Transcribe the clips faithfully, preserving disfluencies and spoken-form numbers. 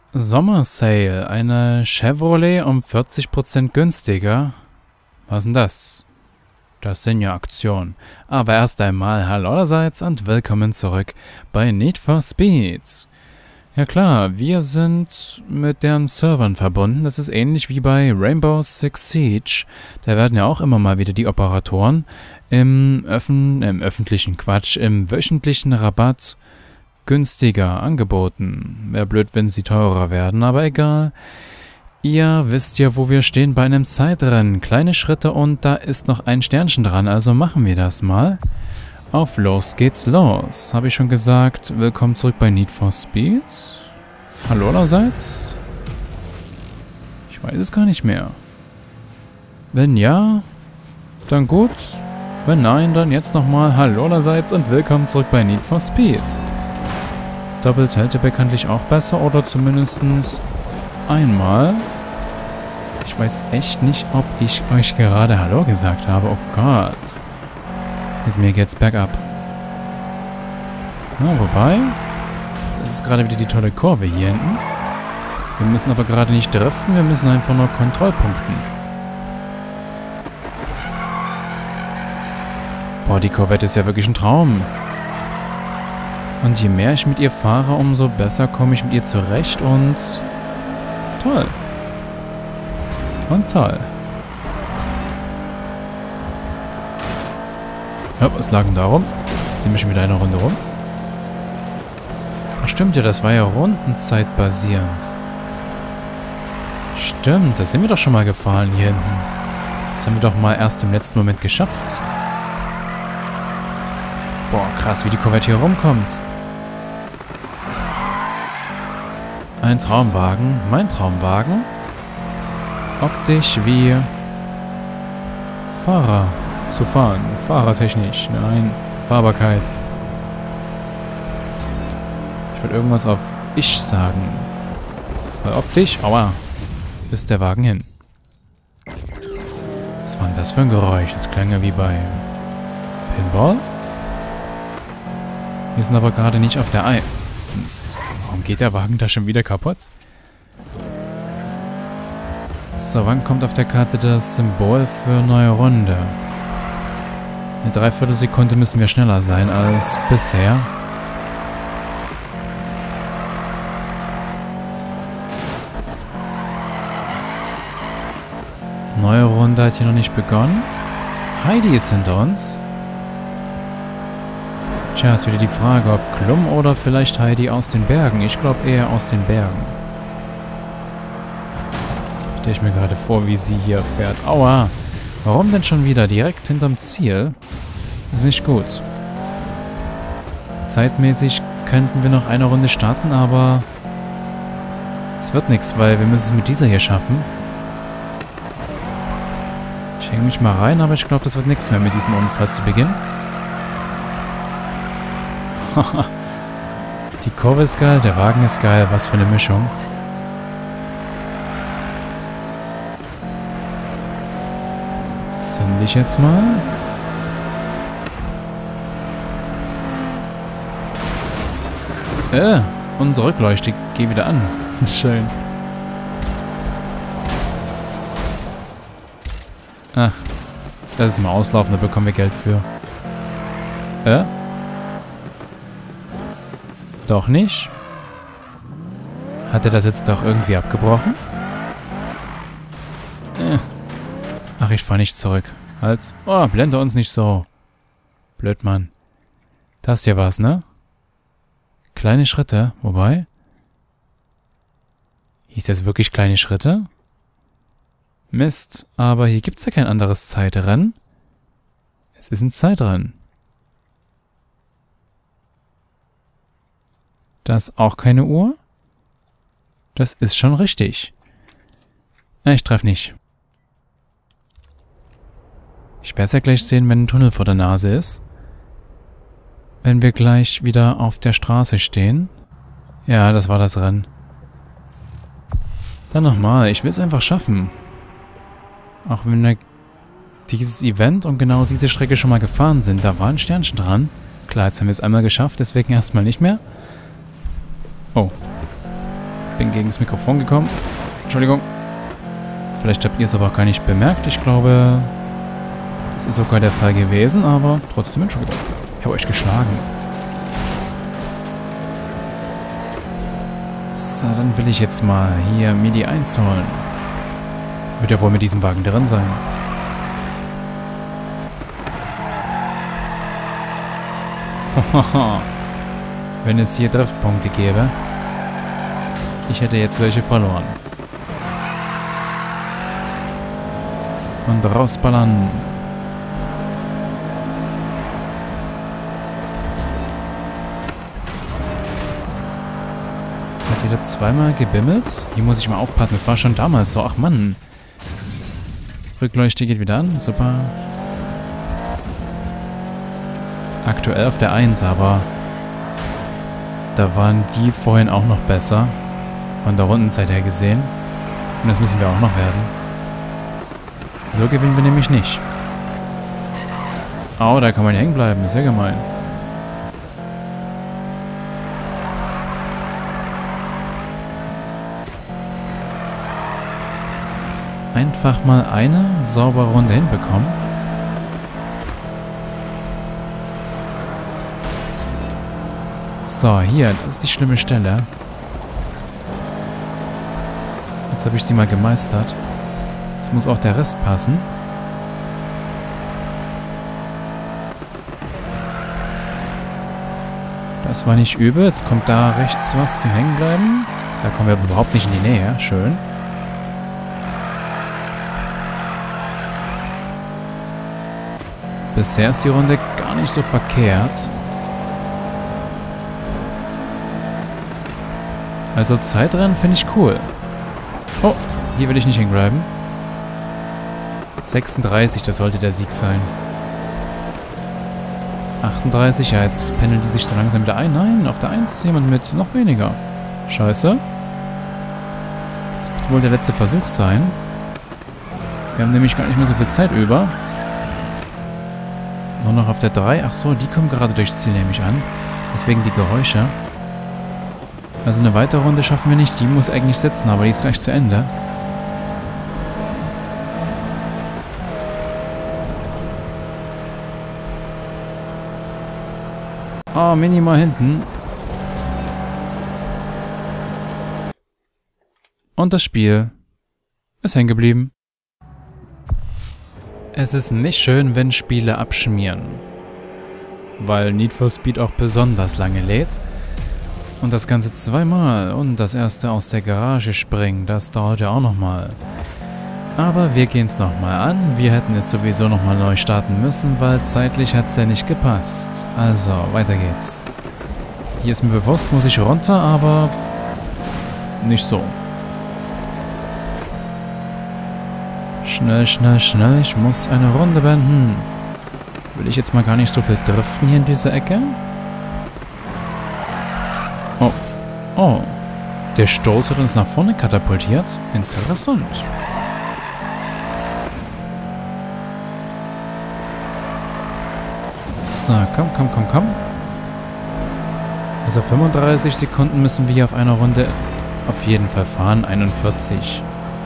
Sommer Sale. Eine Chevrolet um vierzig Prozent günstiger. Was denn das? Das sind ja Aktionen. Aber erst einmal hallo allerseits und willkommen zurück bei Need for Speed. Ja klar, wir sind mit deren Servern verbunden. Das ist ähnlich wie bei Rainbow Six Siege. Da werden ja auch immer mal wieder die Operatoren im, Öffn im öffentlichen Quatsch, im wöchentlichen Rabatt günstiger angeboten. Wäre blöd, wenn sie teurer werden, aber egal. Ihr wisst ja, wo wir stehen bei einem Zeitrennen. Kleine Schritte und da ist noch ein Sternchen dran, also machen wir das mal. Auf los geht's los. Habe ich schon gesagt, willkommen zurück bei Need for Speed. Hallo allerseits? Ich weiß es gar nicht mehr. Wenn ja, dann gut. Wenn nein, dann jetzt nochmal hallo allerseits und willkommen zurück bei Need for Speed. Doppelt hält ja bekanntlich auch besser oder zumindest einmal. Ich weiß echt nicht, ob ich euch gerade Hallo gesagt habe. Oh Gott. Mit mir geht's bergab. Na, wobei, das ist gerade wieder die tolle Kurve hier hinten. Wir müssen aber gerade nicht driften, wir müssen einfach nur Kontrollpunkten. Boah, die Corvette ist ja wirklich ein Traum. Und je mehr ich mit ihr fahre, umso besser komme ich mit ihr zurecht und toll. Und toll. Ja, was lag denn da rum? Sind wir schon wieder eine Runde rum? Ach stimmt ja, das war ja rundenzeitbasierend. Stimmt, das sind wir doch schon mal gefahren hier hinten. Das haben wir doch mal erst im letzten Moment geschafft. Boah, krass, wie die Corvette hier rumkommt. Ein Traumwagen, mein Traumwagen. Optisch wie Fahrer zu fahren. Fahrertechnisch, nein, Fahrbarkeit. Ich würde irgendwas auf Ich sagen. Weil optisch, aua, ist der Wagen hin. Was war denn das für ein Geräusch? Das klang ja wie bei Pinball. Wir sind aber gerade nicht auf der eins. Warum geht der Wagen da schon wieder kaputt? So, wann kommt auf der Karte das Symbol für neue Runde? Eine Dreiviertelsekunde müssen wir schneller sein als bisher. Neue Runde hat hier noch nicht begonnen. Heidi ist hinter uns. Tja, ist wieder die Frage, ob Klum oder vielleicht Heidi aus den Bergen. Ich glaube eher aus den Bergen. Stelle ich mir gerade vor, wie sie hier fährt. Aua! Warum denn schon wieder direkt hinterm Ziel? Ist nicht gut. Zeitmäßig könnten wir noch eine Runde starten, aber es wird nichts, weil wir müssen es mit dieser hier schaffen. Ich hänge mich mal rein, aber ich glaube, das wird nichts mehr mit diesem Unfall zu Beginn. Die Kurve ist geil, der Wagen ist geil, was für eine Mischung. Zünd ich jetzt mal. Äh, unsere Rückleuchte, geh wieder an. Schön. Ach, das ist mal auslaufen, da bekommen wir Geld für. Äh? Doch nicht? Hat er das jetzt doch irgendwie abgebrochen? Äh. Ach, ich fahr nicht zurück. Halt. Oh, blende uns nicht so. Blöd, Mann. Das hier war's, ne? Kleine Schritte. Wobei? Hieß das wirklich kleine Schritte? Mist. Aber hier gibt's ja kein anderes Zeitrennen. Es ist ein Zeitrennen. Das ist auch keine Uhr? Das ist schon richtig. Ich treffe nicht. Ich werde es ja gleich sehen, wenn ein Tunnel vor der Nase ist. Wenn wir gleich wieder auf der Straße stehen. Ja, das war das Rennen. Dann nochmal. Ich will es einfach schaffen. Auch wenn wir dieses Event und genau diese Strecke schon mal gefahren sind. Da war ein Sternchen dran. Klar, jetzt haben wir es einmal geschafft, deswegen erstmal nicht mehr. Oh. bin gegen das Mikrofon gekommen. Entschuldigung. Vielleicht habt ihr es aber auch gar nicht bemerkt. Ich glaube, das ist sogar der Fall gewesen, aber trotzdem Entschuldigung. Ich habe euch geschlagen. So, dann will ich jetzt mal hier mir die eins holen. Wird ja wohl mit diesem Wagen drin sein. Wenn es hier Driftpunkte gäbe. Ich hätte jetzt welche verloren. Und rausballern. Hat wieder zweimal gebimmelt? Hier muss ich mal aufpassen. Das war schon damals so. Ach Mann. Rückleuchte geht wieder an. Super. Aktuell auf der eins, aber da waren die vorhin auch noch besser. Von der Rundenzeit her gesehen. Und das müssen wir auch noch werden. So gewinnen wir nämlich nicht. Au, da kann man ja hängen bleiben. Ist ja gemein. Einfach mal eine saubere Runde hinbekommen. So, hier, das ist die schlimme Stelle. Jetzt habe ich sie mal gemeistert. Jetzt muss auch der Rest passen. Das war nicht übel. Jetzt kommt da rechts was zum Hängenbleiben. Da kommen wir überhaupt nicht in die Nähe. Schön. Bisher ist die Runde gar nicht so verkehrt. Also Zeitrennen finde ich cool. Oh, hier will ich nicht hängen bleiben. sechsunddreißig, das sollte der Sieg sein. achtunddreißig, ja, jetzt pendeln die sich so langsam wieder ein. Nein, auf der eins ist jemand mit noch weniger. Scheiße. Das wird wohl der letzte Versuch sein. Wir haben nämlich gar nicht mehr so viel Zeit über. Nur noch auf der drei. Ach so, die kommen gerade durchs Ziel nämlich an. Deswegen die Geräusche. Also eine weitere Runde schaffen wir nicht. Die muss eigentlich sitzen, aber die ist gleich zu Ende. Oh, minimal hinten. Und das Spiel ist hängen geblieben. Es ist nicht schön, wenn Spiele abschmieren. Weil Need for Speed auch besonders lange lädt. Und das Ganze zweimal und das erste aus der Garage springen, das dauert ja auch nochmal. Aber wir gehen es nochmal an. Wir hätten es sowieso nochmal neu starten müssen, weil zeitlich hat es ja nicht gepasst. Also, weiter geht's. Hier ist mir bewusst, muss ich runter, aber nicht so. Schnell, schnell, schnell. Ich muss eine Runde beenden. Will ich jetzt mal gar nicht so viel driften hier in dieser Ecke? Oh. Oh. Der Stoß hat uns nach vorne katapultiert. Interessant. So, komm, komm, komm, komm. Also fünfunddreißig Sekunden müssen wir hier auf einer Runde auf jeden Fall fahren. einundvierzig.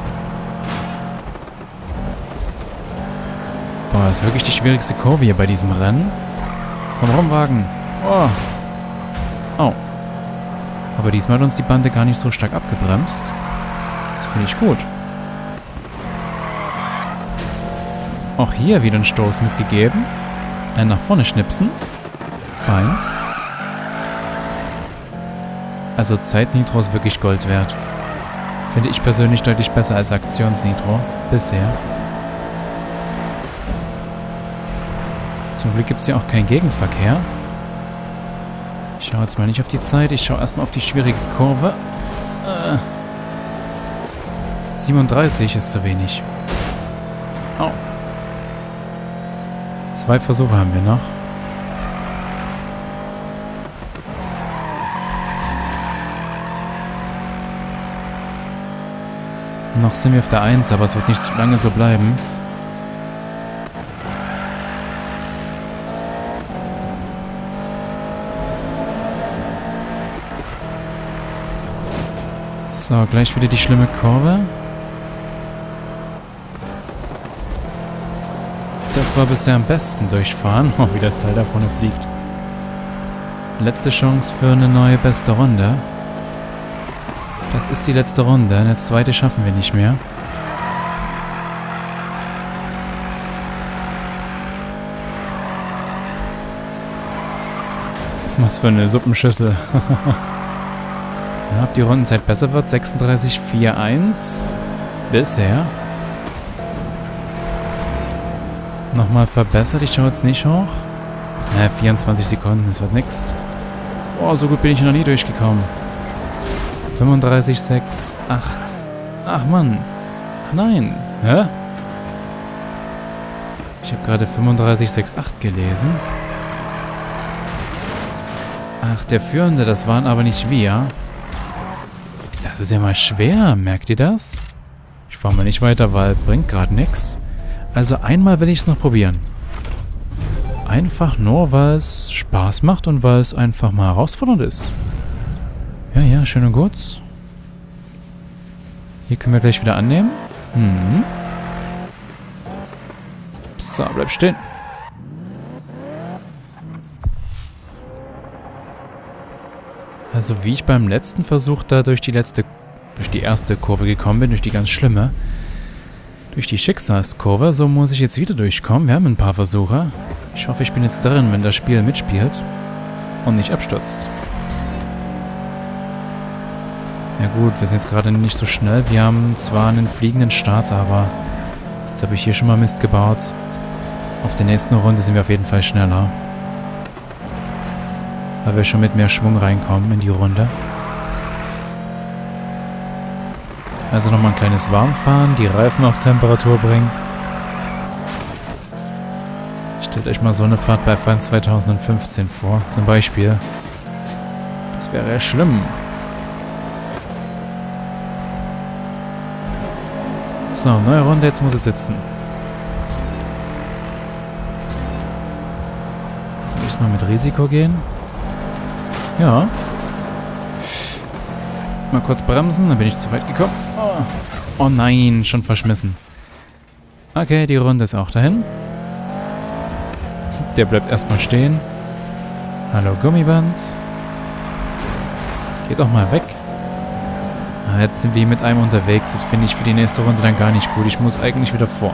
Boah, das ist wirklich die schwierigste Kurve hier bei diesem Rennen. Komm rum, Wagen. Oh. Oh. Aber diesmal hat uns die Bande gar nicht so stark abgebremst. Das finde ich gut. Auch hier wieder einen Stoß mitgegeben. Einen nach vorne schnipsen. Fein. Also Zeit-Nitro ist wirklich Gold wert. Finde ich persönlich deutlich besser als Aktions-Nitro. Bisher. Zum Glück gibt es ja auch keinen Gegenverkehr. Ich schaue jetzt mal nicht auf die Zeit. Ich schaue erstmal auf die schwierige Kurve. Äh. siebenunddreißig ist zu wenig. Oh. Zwei Versuche haben wir noch. Noch sind wir auf der eins, aber es wird nicht so lange so bleiben. So, gleich wieder die schlimme Kurve. Das war bisher am besten durchfahren. Oh, wie das Teil da vorne fliegt. Letzte Chance für eine neue beste Runde. Das ist die letzte Runde. Eine zweite schaffen wir nicht mehr. Was für eine Suppenschüssel. Ja, ob die Rundenzeit besser wird. sechsunddreißig Komma einundvierzig. Bisher. Nochmal verbessert. Ich schaue jetzt nicht hoch. Naja, vierundzwanzig Sekunden. Das wird nix. Boah, so gut bin ich noch nie durchgekommen. fünfunddreißig Komma achtundachtzig. Ach Mann. Nein. Hä? Ich habe gerade fünfunddreißig Komma achtzig gelesen. Ach, der Führende, das waren aber nicht wir. Das ist ja mal schwer, merkt ihr das? Ich fahre mal nicht weiter, weil bringt gerade nichts. Also einmal will ich es noch probieren. Einfach nur, weil es Spaß macht und weil es einfach mal herausfordernd ist. Ja, ja, schön und gut. Hier können wir gleich wieder annehmen. Hm. So, bleib stehen. Also wie ich beim letzten Versuch da durch die letzte, durch die erste Kurve gekommen bin, durch die ganz schlimme, durch die Schicksalskurve, so muss ich jetzt wieder durchkommen. Wir haben ein paar Versuche. Ich hoffe, ich bin jetzt drin, wenn das Spiel mitspielt und nicht abstürzt. Ja gut, wir sind jetzt gerade nicht so schnell. Wir haben zwar einen fliegenden Start, aber jetzt habe ich hier schon mal Mist gebaut. Auf der nächsten Runde sind wir auf jeden Fall schneller. Weil wir schon mit mehr Schwung reinkommen in die Runde. Also nochmal ein kleines Warmfahren, die Reifen auf Temperatur bringen. Stellt euch mal so eine Fahrt bei F eins zweitausendfünfzehn vor, zum Beispiel. Das wäre ja schlimm. So, neue Runde, jetzt muss es sitzen. Soll ich mal mit Risiko gehen? Ja. Mal kurz bremsen, dann bin ich zu weit gekommen. Oh, oh nein, schon verschmissen. Okay, die Runde ist auch dahin. Der bleibt erstmal stehen. Hallo Gummiband. Geht doch mal weg. Ah, jetzt sind wir mit einem unterwegs. Das finde ich für die nächste Runde dann gar nicht gut. Ich muss eigentlich wieder vor.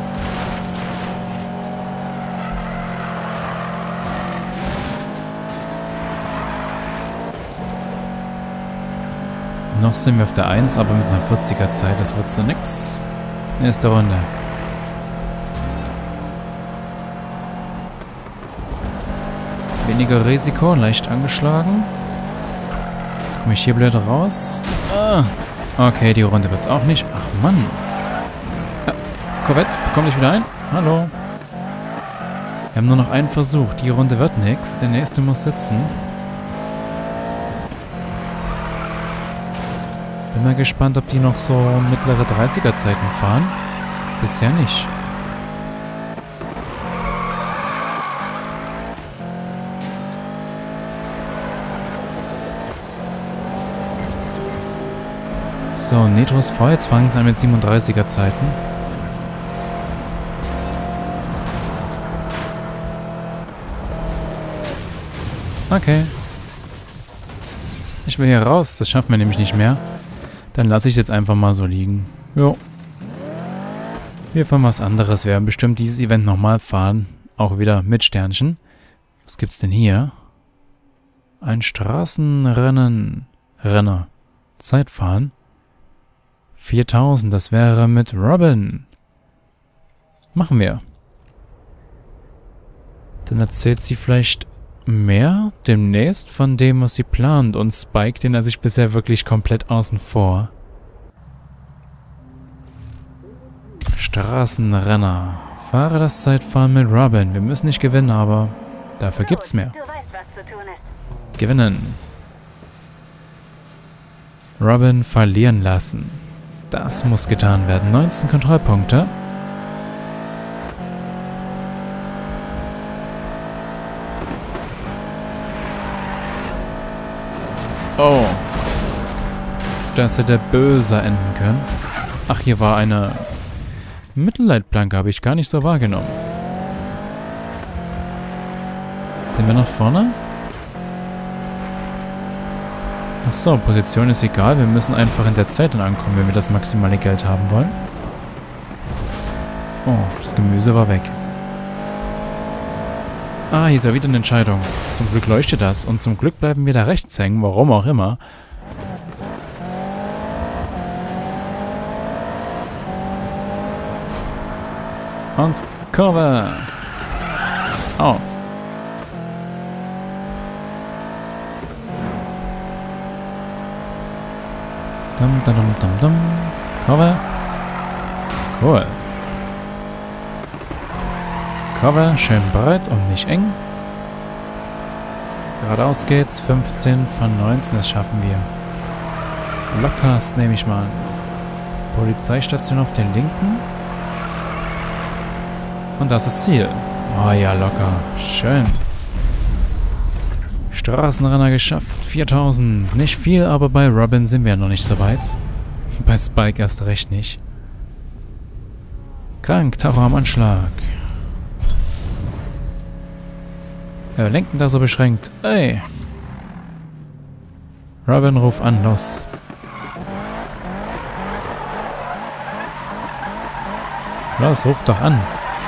Noch sind wir auf der eins, aber mit einer vierziger Zeit. Das wird so nix. Nächste Runde. Weniger Risiko, leicht angeschlagen. Jetzt komme ich hier blöd raus. Ah. Okay, die Runde wird es auch nicht. Ach Mann. Ja, Corvette, komm dich wieder ein. Hallo. Wir haben nur noch einen Versuch. Die Runde wird nix. Der nächste muss sitzen. Bin mal gespannt, ob die noch so mittlere dreißiger Zeiten fahren. Bisher nicht. So, Nitros voll. Jetzt fangen sie an mit siebenunddreißiger Zeiten. Okay. Ich will hier raus. Das schaffen wir nämlich nicht mehr. Dann lasse ich es jetzt einfach mal so liegen. Jo. Wir fahren was anderes. Wir werden bestimmt dieses Event nochmal fahren. Auch wieder mit Sternchen. Was gibt's denn hier? Ein Straßenrennen. Renner. Zeitfahren. viertausend. Das wäre mit Robin. Machen wir. Dann erzählt sie vielleicht mehr demnächst von dem, was sie plant, und Spike, den lasse ich bisher wirklich komplett außen vor. Straßenrenner. Fahre das Zeitfahren mit Robin. Wir müssen nicht gewinnen, aber dafür gibt's mehr. Gewinnen. Robin verlieren lassen. Das muss getan werden. neunzehn Kontrollpunkte. Oh. Das hätte böser enden können. Ach, hier war eine Mittelleitplanke, habe ich gar nicht so wahrgenommen. Sind wir nach vorne? Achso, Position ist egal. Wir müssen einfach in der Zeit dann ankommen, wenn wir das maximale Geld haben wollen. Oh, das Gemüse war weg. Ah, hier ist ja wieder eine Entscheidung. Zum Glück leuchtet das. Und zum Glück bleiben wir da rechts hängen, warum auch immer. Und Kurve. Oh. Dum, dum, dum, dum, dum. Kurve. Cool. Kurve, schön breit und nicht eng. Geradeaus geht's. fünfzehn von neunzehn, das schaffen wir. Lockerst nehme ich mal an. Polizeistation auf den linken. Und das ist Ziel. Oh ja, locker. Schön. Straßenrenner geschafft. viertausend. Nicht viel, aber bei Robin sind wir noch nicht so weit. Bei Spike erst recht nicht. Krank, Tacho am Anschlag. Wir lenken da so beschränkt. Ey. Robin, ruf an, los. Los, ruf doch an.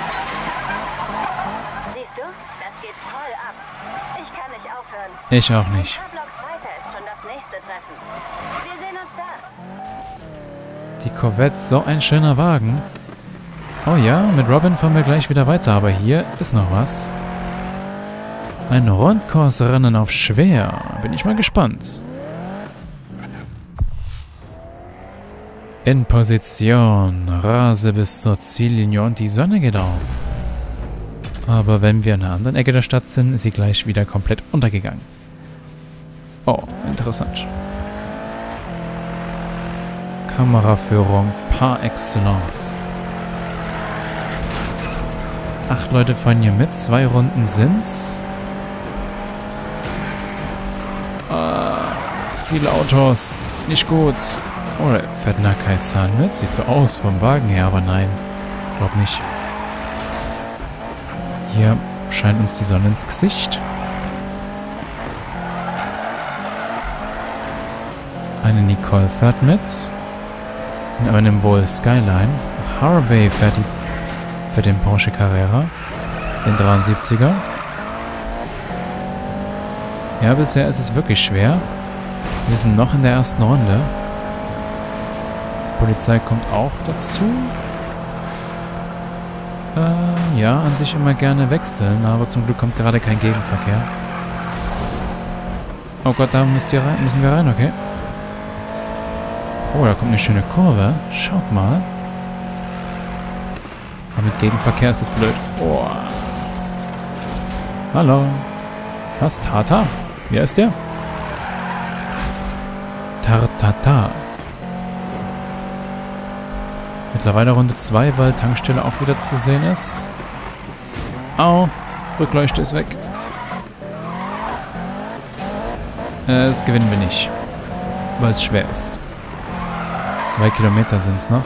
Siehst du, das geht voll ab. Ich kann nicht aufhören. Ich auch nicht. Ein paar Blocks weiter ist schon das nächste Treffen. Wir sehen uns da. Die Corvette, so ein schöner Wagen. Oh ja, mit Robin fahren wir gleich wieder weiter, aber hier ist noch was. Ein Rundkursrennen auf schwer. Bin ich mal gespannt. In Position. Rase bis zur Ziellinie und die Sonne geht auf. Aber wenn wir an der anderen Ecke der Stadt sind, ist sie gleich wieder komplett untergegangen. Oh, interessant. Kameraführung par excellence. Acht Leute fahren hier mit. Zwei Runden sind's. Ah, viele Autos. Nicht gut. Oh, da fährt Nakai-san mit. Sieht so aus vom Wagen her, aber nein. Glaub nicht. Hier scheint uns die Sonne ins Gesicht. Eine Nicole fährt mit. In einem wohl Skyline. Harvey fährt, die, fährt den Porsche Carrera. Den dreiundsiebziger. Ja, bisher ist es wirklich schwer. Wir sind noch in der ersten Runde. Die Polizei kommt auch dazu. Äh, ja, an sich immer gerne wechseln, aber zum Glück kommt gerade kein Gegenverkehr. Oh Gott, da müsst ihr rein, müssen wir rein, okay. Oh, da kommt eine schöne Kurve. Schaut mal. Aber mit Gegenverkehr ist das blöd. Oh. Hallo. Was? Tata? Wie heißt der? Tartata. Mittlerweile Runde zwei, weil Tankstelle auch wieder zu sehen ist. Au. Rückleuchte ist weg. Äh, das gewinnen wir nicht. Weil es schwer ist. Zwei Kilometer sind es noch.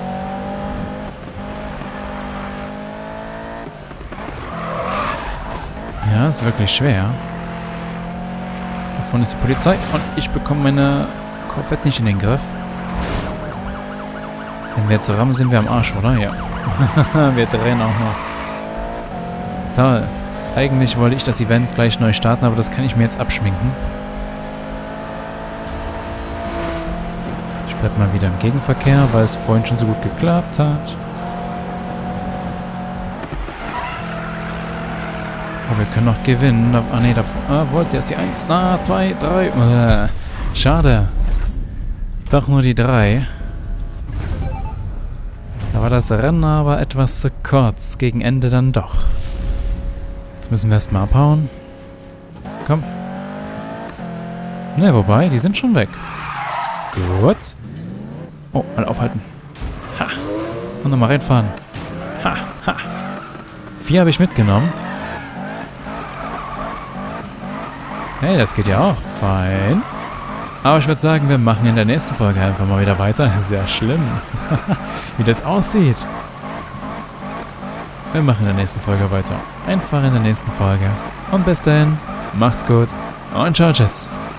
Ja, ist wirklich schwer. Davon ist die Polizei und ich bekomme meine Corvette nicht in den Griff. Wenn wir jetzt rammen, sind wir am Arsch, oder? Ja. Wir drehen auch noch. Toll. Eigentlich wollte ich das Event gleich neu starten, aber das kann ich mir jetzt abschminken. Ich bleib mal wieder im Gegenverkehr, weil es vorhin schon so gut geklappt hat. Oh, wir können noch gewinnen. Ah, ne, da ah, wollt, der ist die eins. Ah, zwei, drei. Äh, schade. Doch nur die drei. Da war das Rennen aber etwas zu kurz. Gegen Ende dann doch. Jetzt müssen wir erstmal abhauen. Komm. Ne, wobei, die sind schon weg. Gut. Oh, mal aufhalten. Ha. Und nochmal reinfahren. Ha, ha. Vier habe ich mitgenommen. Hey, das geht ja auch. Fein. Aber ich würde sagen, wir machen in der nächsten Folge einfach mal wieder weiter. Sehr schlimm, wie das aussieht. Wir machen in der nächsten Folge weiter. Einfach in der nächsten Folge. Und bis dahin, macht's gut und ciao, tschüss.